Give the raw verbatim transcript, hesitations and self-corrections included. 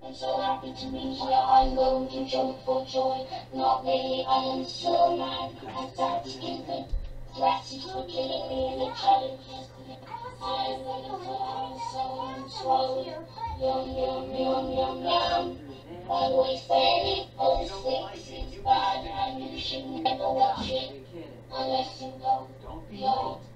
I'm so happy to be here, I'm going to jump for joy. Not really, I am so mad at that stupid threats for killing me in the challenge. I am ready for our soul swallow. Yum, yum, yum, yum, yum. My voice barely oh six is bad and you should never watch it unless you know the old